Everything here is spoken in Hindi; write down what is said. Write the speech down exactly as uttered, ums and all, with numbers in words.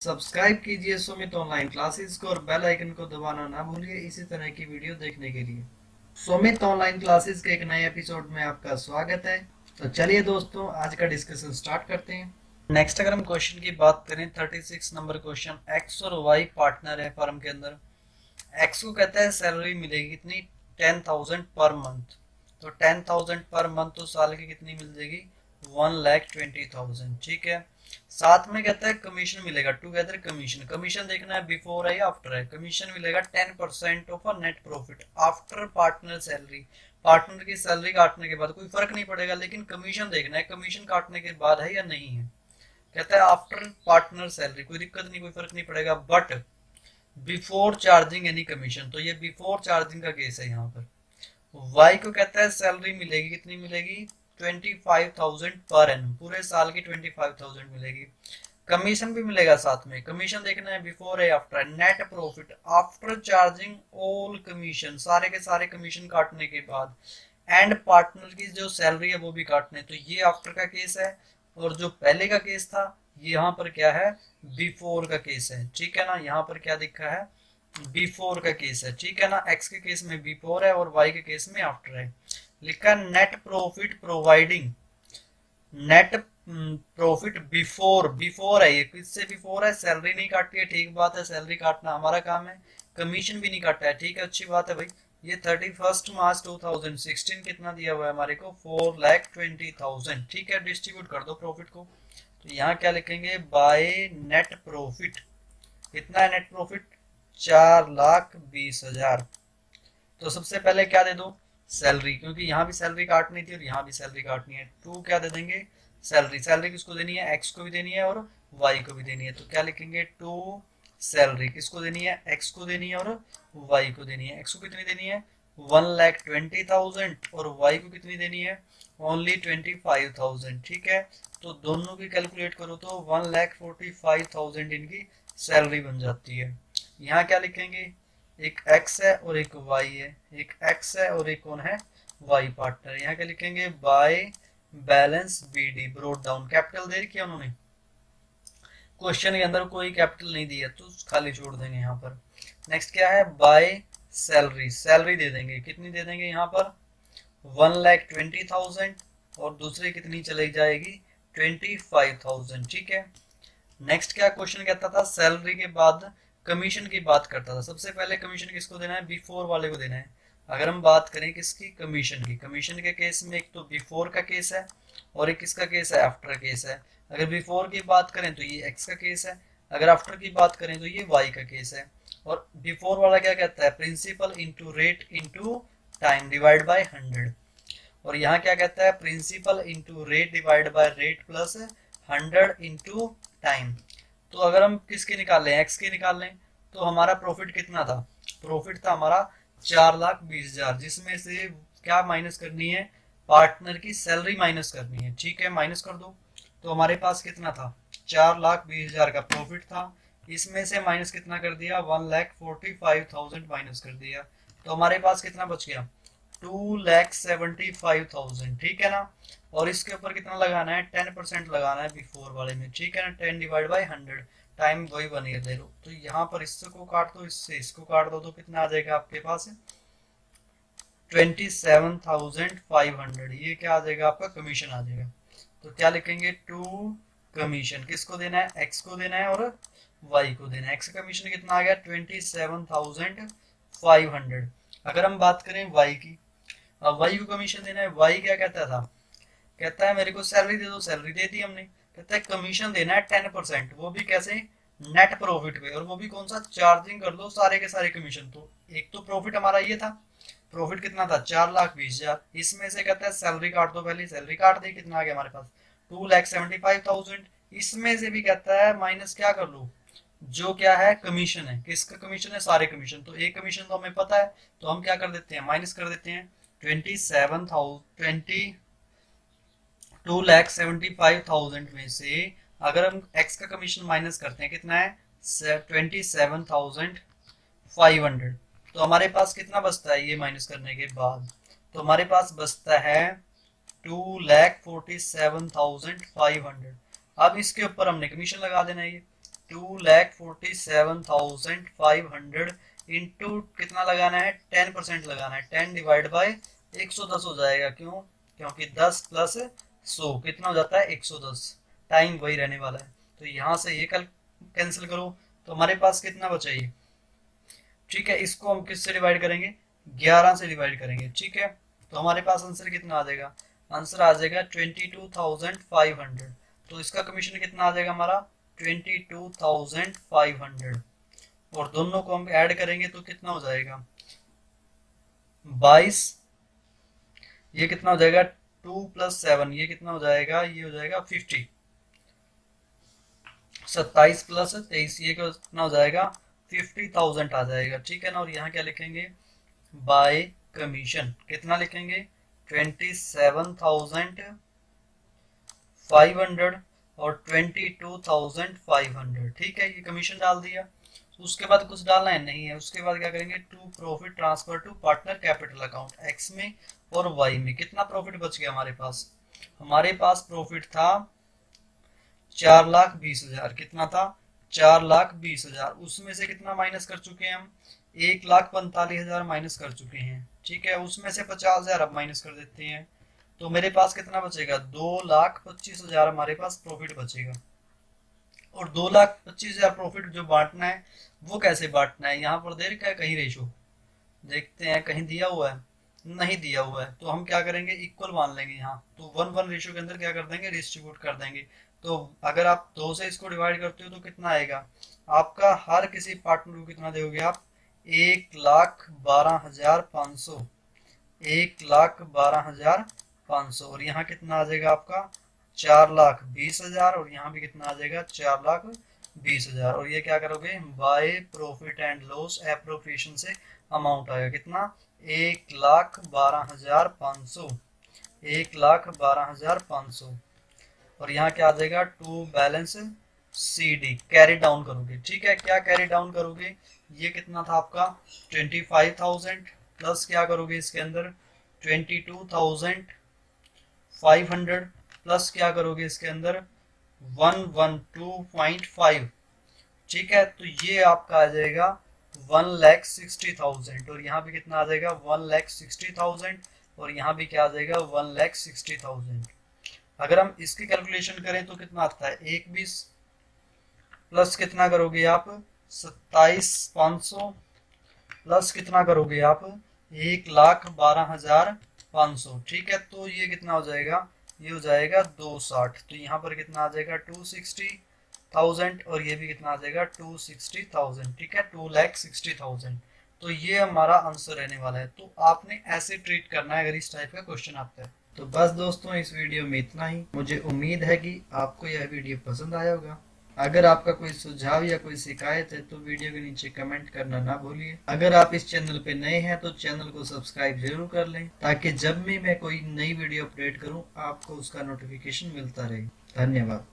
सब्सक्राइब कीजिए सुमित ऑनलाइन क्लासेस को और बेल आइकन को दबाना ना भूलिए इसी तरह की वीडियो देखने के लिए। सुमित ऑनलाइन क्लासेस के एक नए एपिसोड में आपका स्वागत है। तो चलिए दोस्तों, आज का डिस्कशन स्टार्ट करते हैं। नेक्स्ट अगर हम क्वेश्चन की बात करें, thirty six number question, X और वाई पार्टनर है फर्म के अंदर। एक्स को कहता है सैलरी मिलेगी कितनी, टेन थाउजेंड पर मंथ। तो टेन थाउजेंड पर मंथ तो साल की कितनी मिल जाएगी, वन लैख ट्वेंटी थाउजेंड। ठीक है, साथ में कहता है कमीशन मिलेगा, टुगेदर कमीशन। कमीशन देखना है बिफोर है या आफ्टर है। कमीशन मिलेगा ten percent of a net profit after partner salary. Partner की सैलरी काटने के बाद कोई फर्क नहीं पड़ेगा, लेकिन कमीशन देखना है कमीशन काटने के बाद है या नहीं है। कहता है आफ्टर पार्टनर सैलरी, कोई दिक्कत नहीं, कोई फर्क नहीं पड़ेगा, but before charging any commission. तो ये बिफोर चार्जिंग का केस है यहाँ पर। वाई को कहता है सैलरी मिलेगी कितनी मिलेगी, twenty five thousand per annum, पूरे साल की ट्वेंटी फाइव थाउजेंड मिलेगी। कमीशन भी मिलेगा साथ में। कमीशन देखना है बिफोर है after. Net profit after charging all commission, सारे के सारे कमीशन काटने के बाद, एंड पार्टनर की जो सैलरी है वो भी काटने। तो ये आफ्टर का केस है, और जो पहले का केस था ये यहाँ पर क्या है, बिफोर का केस है। ठीक है ना, यहाँ पर क्या दिखा है, बिफोर का केस है। ठीक है ना, एक्स के केस में बिफोर है और वाई के केस में आफ्टर है। लिखा net profit providing, net profit before, before है ये, किससे बिफोर है, सैलरी नहीं काटी है, ठीक बात है, सैलरी काटना हमारा काम है। कमीशन भी नहीं काटा है, ठीक है, अच्छी बात है भाई। ये thirty first March two thousand sixteen कितना दिया हुआ है हमारे को, फोर लैख ट्वेंटी थाउजेंड। ठीक है, डिस्ट्रीब्यूट कर दो प्रॉफिट को। तो यहाँ क्या लिखेंगे, बाय नेट प्रॉफिट। कितना है नेट प्रॉफिट, चार लाख बीस हजार। तो सबसे पहले क्या दे दो, सैलरी, क्योंकि यहाँ भी सैलरी काटनी थी और यहाँ भी सैलरी काटनी है। टू क्या दे देंगे, सैलरी। सैलरी किसको देनी है, एक्स को भी देनी है और वाई को भी देनी है। तो क्या लिखेंगे, टू सैलरी किसको देनी है, एक्स को देनी है और वाई को देनी है। एक्स को कितनी देनी है, वन लैख ट्वेंटी थाउजेंड, और वाई को कितनी देनी है, ओनली ट्वेंटी फाइव थाउजेंड। ठीक है, तो दोनों की कैलकुलेट करो तो one lakh forty five thousand इनकी सैलरी बन जाती है। यहाँ क्या लिखेंगे, एक एक्स है और एक वाई है, एक एक्स है और एक कौन है, वाई पार्टनर। यहाँ क्या लिखेंगे, by balance BD brought down. Capital दे रखी है उन्होंने, क्वेश्चन के अंदर कोई कैपिटल नहीं दिया तो खाली छोड़ देंगे यहाँ पर। नेक्स्ट क्या है, बाय सैलरी, सैलरी दे देंगे, कितनी दे देंगे यहाँ पर, वन लैख ट्वेंटी थाउजेंड, और दूसरी कितनी चली जाएगी, ट्वेंटी फाइव थाउजेंड। ठीक है, नेक्स्ट क्या क्वेश्चन कहता था, सैलरी के बाद कमीशन की बात करता था। सबसे पहले कमीशन किसको देना है, बिफोर वाले को देना है। अगर हम बात करें किसकी, कमीशन की, कमीशन के केस में एक तो बिफोर का केस है और एक किसका केस है, आफ्टर केस है। अगर बिफोर की बात करें तो ये एक्स का केस है, अगर आफ्टर की बात करें तो ये वाई का केस है। और बिफोर वाला क्या कहता है, principal into rate into time divide by hundred. और यहाँ क्या कहता है, principal into rate divide by rate plus hundred into time. तो अगर हम किसके निकाल लें, एक्स के निकाल लें, तो हमारा प्रॉफिट कितना था, प्रॉफिट था हमारा चार लाख बीस हजार, जिसमें से क्या माइनस करनी है, पार्टनर की सैलरी माइनस करनी है। ठीक है, माइनस कर दो। तो हमारे पास कितना था, चार लाख बीस हजार का प्रॉफिट था, इसमें से माइनस कितना कर दिया, one lakh forty five thousand minus कर दिया। तो हमारे पास कितना बच गया, two lakh seventy five thousand. ठीक है ना, और इसके ऊपर कितना लगाना है, टेन परसेंट लगाना है बिफोर वाले में। ठीक है ना, ten divide by hundred, time वही बनी दे लो। तो यहाँ पर इससे को काट दो, इससे इसको काट दो, तो कितना आ जाएगा आपके पास, twenty seven thousand five hundred. ये क्या आ जाएगा आपका, कमीशन आ जाएगा। तो क्या लिखेंगे, टू कमीशन किसको देना है, एक्स को देना है और वाई को देना है। एक्स कमीशन कितना आ गया, twenty seven thousand five hundred. अगर हम बात करें वाई की, अब वाई को कमीशन देना है। वाई क्या कहता था, कहता है मेरे को सैलरी दे दो, सैलरी दे दी हमने। कहता है कमीशन देना है टेन परसेंट, वो भी कैसे, नेट प्रॉफिट पे, और वो भी कौन सा, चार्जिंग कर दो सारे के सारे कमीशन। तो एक तो प्रॉफिट हमारा ये था, प्रॉफिट कितना था, चार लाख बीस हजार, इसमें से कहता है सैलरी काट दो, पहले सैलरी काट दी, कितना आ गया हमारे पास, two lakh seventy five thousand. इसमें से भी कहता है माइनस क्या कर लो, जो क्या है कमीशन है, किसका कमीशन है, सारे कमीशन। तो एक कमीशन तो हमें पता है, तो हम क्या कर देते हैं, माइनस कर देते हैं। Twenty seven thousand twenty two lakh seventy five thousand में से अगर हम एक्स का कमीशन माइनस करते हैं, कितना है, twenty seven thousand five hundred. तो हमारे पास कितना बचता है ये माइनस करने के बाद, तो हमारे पास बचता है two lakh forty seven thousand five hundred. अब इसके ऊपर हमने कमीशन लगा देना है, ये two lakh forty seven thousand five hundred into कितना लगाना है, टेन परसेंट लगाना है, टेन डिवाइड बाय एक सौ दस हो जाएगा। क्यों? क्योंकि दस प्लस सौ कितना हो जाता है, एक सौ दस। टाइम वही रहने वाला है, तो यहाँ से ये कल कैंसिल करो तो हमारे पास कितना बचा ये, ठीक है। इसको हम किससे डिवाइड करेंगे, ग्यारह से डिवाइड करेंगे, ठीक है। तो हमारे पास आंसर कितना आ जाएगा, आंसर आ जाएगा twenty two thousand five hundred. तो इसका कमीशन कितना आ जाएगा हमारा, twenty two thousand five hundred. और दोनों को हम ऐड करेंगे तो कितना हो जाएगा, बाईस। ये कितना हो जाएगा, टू प्लस सेवन, ये कितना हो जाएगा, ये हो जाएगा फिफ्टी। सत्ताईस प्लस तेईस, ये कितना हो जाएगा, फिफ्टी थाउजेंड आ जाएगा, ठीक है ना। और यहाँ क्या लिखेंगे, बाय कमीशन कितना लिखेंगे, twenty seven thousand five hundred और twenty two thousand five hundred, ठीक है। ये कमीशन डाल दिया। उसके बाद कुछ डालना है नहीं है। उसके बाद क्या करेंगे, to profit transfer to partner capital account, X में और वाई में। कितना प्रॉफिट बच गया हमारे पास, हमारे पास प्रॉफिट था चार लाख बीस हजार। कितना था, चार लाख बीस हजार। उसमें से कितना माइनस कर चुके हैं हम, एक लाख पैंतालीस हजार माइनस कर चुके हैं, ठीक है। उसमें से पचास हजार अब माइनस कर देते हैं, तो मेरे पास कितना बचेगा, दो लाख पच्चीस हजार हमारे पास प्रॉफिट बचेगा। और दो लाख पच्चीस हजार प्रॉफिट जो बांटना है वो कैसे बांटना है, यहाँ पर दे रखा है कहीं रेशो, देखते हैं कहीं दिया हुआ है, नहीं दिया हुआ है। तो हम क्या करेंगे, इक्वल मान लेंगे यहाँ। तो वन वन रेशो के अंदर क्या कर देंगे, डिस्ट्रीब्यूट कर देंगे। तो अगर आप दो से इसको डिवाइड करते हो तो कितना आएगा आपका, हर किसी पार्टनर को कितना दोगे आप, एक लाख बारह हजार पाँच सौ, एक लाख बारह हजार पाँच सौ। और यहाँ कितना आ जाएगा आपका, चार लाख बीस हजार। और यहाँ भी कितना आ जाएगा, चार लाख बीस हजार। और ये क्या करोगे, by profit and loss appropriation से अमाउंट आएगा कितना, एक लाख बारह हजार पाँच सौ, एक लाख बारह हजार पाँच सौ। और यहाँ क्या आ जाएगा, to balance C D, carry down करोगे, ठीक है। क्या कैरी डाउन करोगे, ये कितना था आपका ट्वेंटी फाइव थाउजेंड प्लस क्या करोगे इसके अंदर twenty two thousand five hundred plus क्या करोगे इसके अंदर one one two point five, ठीक है। तो ये आपका आ जाएगा वन लैख सिक्सटी थाउजेंड। और यहाँ भी कितना आ जाएगा, वन लैख सिक्सटी थाउजेंड। और यहाँ भी क्या आ जाएगा, वन लैख सिक्सटी थाउजेंड। अगर हम इसकी कैलकुलेशन करें तो कितना आता है, एक बीस प्लस कितना करोगे आप, सत्ताईस पाँच सौ प्लस कितना करोगे आप, एक लाख बारह हजार पाँच सौ, ठीक है। तो ये कितना हो जाएगा, ये हो जाएगा दो साठ। तो यहाँ पर कितना आ जाएगा, टू सिक्सटी थाउजेंड। और ये भी कितना आ जाएगा, टू सिक्सटी थाउजेंड, ठीक है, टू लैख सिक्सटी थाउजेंड। तो ये हमारा आंसर रहने वाला है। तो आपने ऐसे ट्रीट करना है अगर इस टाइप का क्वेश्चन आता है। तो बस दोस्तों, इस वीडियो में इतना ही। मुझे उम्मीद है कि आपको यह वीडियो पसंद आया होगा। अगर आपका कोई सुझाव या कोई शिकायत है तो वीडियो के नीचे कमेंट करना ना भूलिए। अगर आप इस चैनल पे नए हैं तो चैनल को सब्सक्राइब जरूर कर लें, ताकि जब भी मैं कोई नई वीडियो अपडेट करूं आपको उसका नोटिफिकेशन मिलता रहे। धन्यवाद।